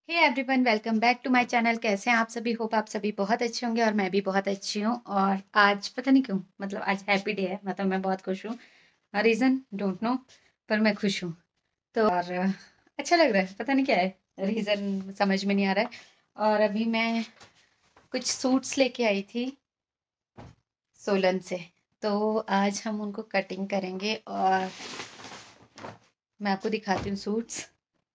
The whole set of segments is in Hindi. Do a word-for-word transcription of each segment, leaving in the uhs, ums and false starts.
Hey everyone, welcome back to my channel. कैसे हैं आप सभी? होप आप सभी बहुत अच्छे होंगे और मैं भी बहुत अच्छी हूँ। और आज पता नहीं क्यों, मतलब आज हैप्पी डे है, मतलब मैं बहुत खुश हूँ। रीज़न डोंट नो, पर मैं खुश हूँ। तो और अच्छा लग रहा है, पता नहीं क्या है, रीज़न समझ में नहीं आ रहा है। और अभी मैं कुछ सूट्स लेके आई थी सोलन से, तो आज हम उनको कटिंग करेंगे और मैं आपको दिखाती हूँ सूट्स।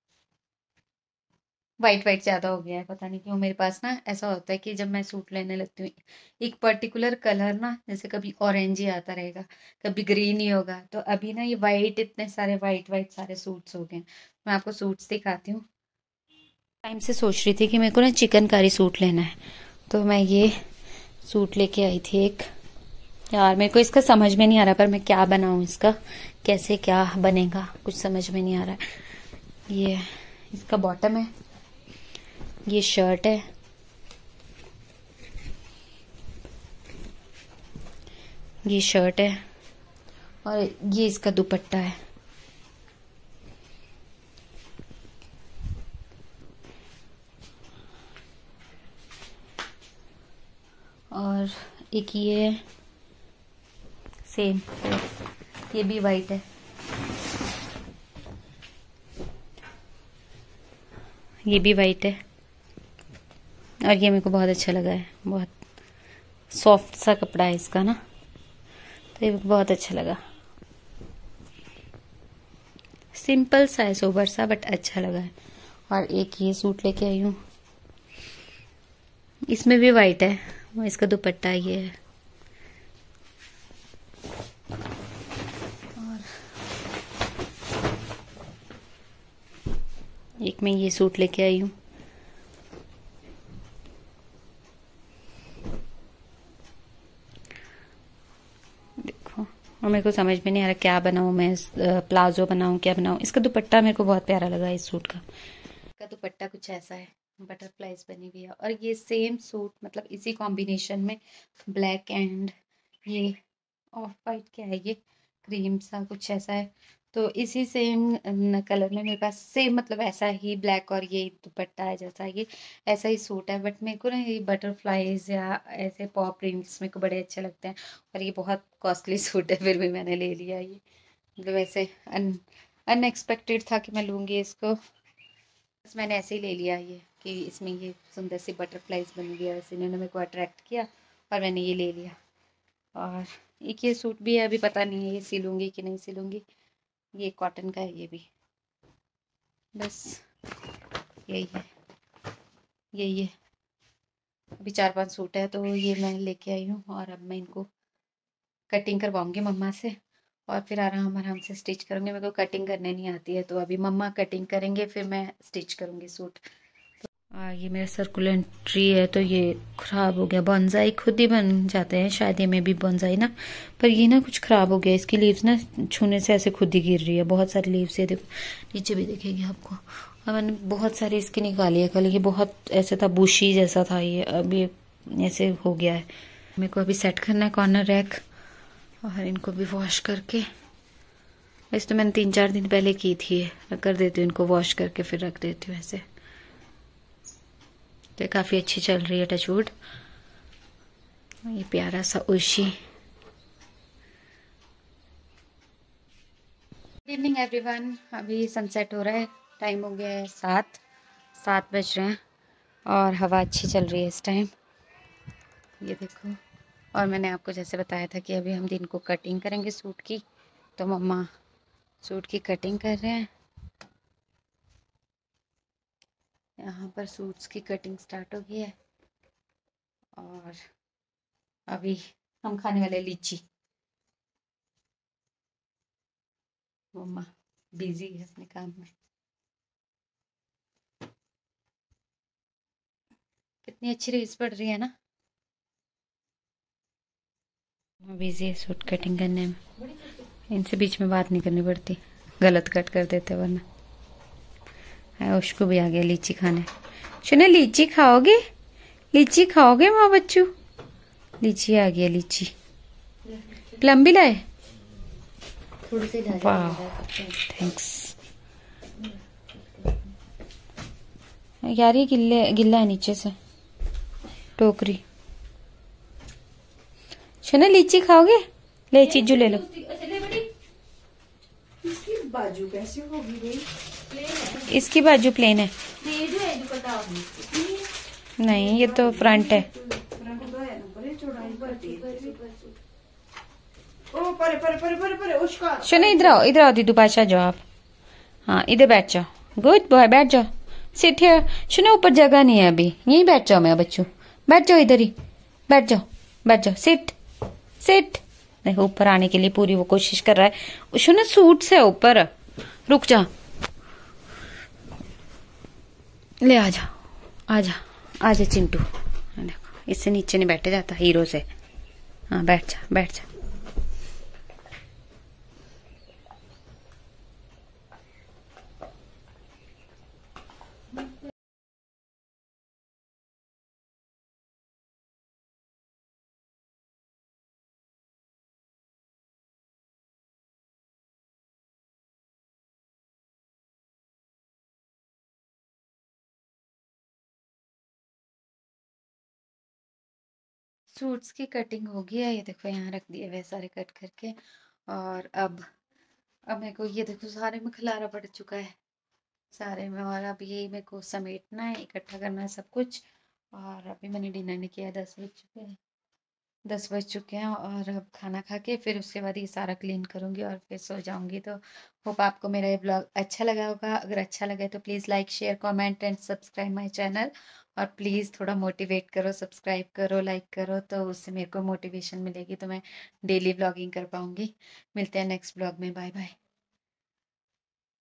वाइट वाइट ज़्यादा हो गया है, पता नहीं क्यों। मेरे पास ना ऐसा होता है कि जब मैं सूट लेने लगती हूँ एक पर्टिकुलर कलर ना, जैसे कभी ऑरेंज ही आता रहेगा, कभी ग्रीन ही होगा, तो अभी ना ये वाइट, इतने सारे वाइट वाइट सारे सूट्स हो गए। मैं आपको सूट्स दिखाती हूँ। टाइम से सोच रही थी कि मेरे को ना चिकनकारी सूट लेना है, तो मैं ये सूट लेके आई थी एक। यार मेरे को इसका समझ में नहीं आ रहा, पर मैं क्या बनाऊँ इसका, कैसे क्या बनेगा, कुछ समझ में नहीं आ रहा है। ये इसका बॉटम है, ये शर्ट है, ये शर्ट है और ये इसका दुपट्टा है। और एक ये सेम, ये भी वाइट है, ये भी वाइट है। और ये मेरे को बहुत अच्छा लगा है, बहुत सॉफ्ट सा कपड़ा है इसका ना, तो ये बहुत अच्छा लगा। सिंपल सा है, सोबर सा, बट अच्छा लगा है। और एक ये सूट लेके आई हूँ, इसमें भी वाइट है, इसका दुपट्टा ये है। और एक मैं ये सूट लेके आई हूँ, देखो। और मेरे को समझ में नहीं आ रहा क्या बनाऊँ मैं, प्लाजो बनाऊँ क्या बनाऊँ। इसका दुपट्टा मेरे को बहुत प्यारा लगा इस सूट का। इसका दुपट्टा कुछ ऐसा है, बटरफ्लाइज बनी हुई है। और ये सेम सूट, मतलब इसी कॉम्बिनेशन में ब्लैक एंड ये ऑफ वाइट, क्या है ये, क्रीम सा कुछ ऐसा है। तो इसी सेम कलर में मेरे पास सेम, मतलब ऐसा ही ब्लैक और ये दुपट्टा है जैसा ये, ऐसा ही सूट है। बट मेरे को ना ये बटरफ्लाइज या ऐसे पॉप प्रिंट्स मेरे को बड़े अच्छे लगते हैं। और ये बहुत कॉस्टली सूट है, फिर भी मैंने ले लिया ये, मतलब ऐसे अन अनएक्सपेक्टेड था कि मैं लूँगी इसको, बस मैंने ऐसे ही ले लिया ये कि इसमें ये सुंदर सी बटरफ्लाइज बनी हुई है, वैसे इन्होंने मेरे को अट्रैक्ट किया और मैंने ये ले लिया। और एक ये सूट भी है, अभी पता नहीं है ये सिलूँगी कि नहीं सिलूँगी। ये कॉटन का है ये भी। बस यही है, यही है। अभी चार पांच सूट है, तो ये मैं लेके आई हूँ और अब मैं इनको कटिंग करवाऊँगी मम्मा से और फिर आराम आराम से स्टिच करूँगी। मेरे को कटिंग करने नहीं आती है, तो अभी मम्मा कटिंग करेंगे, फिर मैं स्टिच करूँगी सूट। आ, ये मेरा सर्कुलेंट ट्री है, तो ये खराब हो गया। बोनसाई खुद ही बन जाते हैं शायद, ये में भी बोनसाई ना, पर ये ना कुछ खराब हो गया। इसकी लीव्स ना छूने से ऐसे खुद ही गिर रही है, बहुत सारी लीव्स है, देखो नीचे भी दिखेगी आपको। और मैंने बहुत सारी इसकी निकाली है कल, ये बहुत ऐसे था, बुशी जैसा था ये, अब ये ऐसे हो गया है। मेरे को अभी सेट करना है कॉर्नर रैक, और इनको भी वॉश करके, वैसे तो मैंने तीन चार दिन पहले की थी, मैं कर देती हूँ इनको वॉश करके, फिर रख देती हूँ ऐसे। तो काफ़ी अच्छी चल रही है टचवुड। ये प्यारा सा उशी। गुड इवनिंग एवरीवन, अभी सनसेट हो रहा है, टाइम हो गया है सात सात बज रहे हैं और हवा अच्छी चल रही है इस टाइम, ये देखो। और मैंने आपको जैसे बताया था कि अभी हम दिन को कटिंग करेंगे सूट की, तो मम्मा सूट की कटिंग कर रहे हैं। यहाँ पर सूट्स की कटिंग स्टार्ट हो गई है और अभी हम खाने वाले लीची। मम्मा बिजी है अपने काम में। कितनी अच्छी रील्स पड़ रही है ना, बिजी है सूट कटिंग करने में। इनसे बीच में बात नहीं करनी पड़ती, गलत कट कर देते वरना। उसको भी आ गया लीची खाने। सुने लीची खाओगे, लीची खाओगे माँ बच्चू? लीची आ गया, लीची। प्लम भी लाए? वाह थैंक्स। यार ये गिल्ले गिल्ला है नीचे से टोकरी। शना लीची खाओगे? ले चीजू ले लो। इसकी बाजू कैसे होगी भाई? इसकी बाजू प्लेन है। ये जो है जो कटा होगी नहीं, ये तो फ्रंट है। फ्रंट तो है ना, पर चौड़ाई बढ़ती है। ओ परे परे परे परे परे उसका। शना इधर आओ, इधर आओ दीदू बादशाह जाओ आप। हाँ इधर बैठ जाओ। गुड बॉय, बैठ जाओ। Sit here. शना ऊपर जगह नहीं है अभी, यहीं बैठ जाओ मेरा बच्चू। बैठ जाओ इधर ही, बैठ जाओ बैठ जाओ। Sit sit. देखो ऊपर आने के लिए पूरी वो कोशिश कर रहा है। शना सूट से ऊपर रुक जा। ले आ जा आ जा आ जा चिंटू। देखो इससे नीचे नहीं बैठे जाता हीरो से। हाँ बैठ जा बैठ जा। सूट्स की कटिंग हो गई है। ये देखो यहाँ रख दिए हुए सारे कट करके। और अब अब मेरे को ये देखो सारे में खलारा पड़ चुका है सारे में। और अब ये मेरे को समेटना है, इकट्ठा करना है सब कुछ। और अभी मैंने डिनर नहीं किया, दस बज चुके हैं दस बज चुके हैं और अब खाना खा के फिर उसके बाद ये सारा क्लीन करूंगी और फिर सो जाऊंगी। तो होप आपको मेरा ये ब्लॉग अच्छा लगा होगा। अगर अच्छा लगे तो please like share comment and subscribe my channel. और प्लीज़ थोड़ा मोटिवेट करो, सब्सक्राइब करो, लाइक करो, तो उससे मेरे को मोटिवेशन मिलेगी, तो मैं डेली ब्लॉगिंग कर पाऊंगी। मिलते हैं नेक्स्ट ब्लॉग में। Bye bye.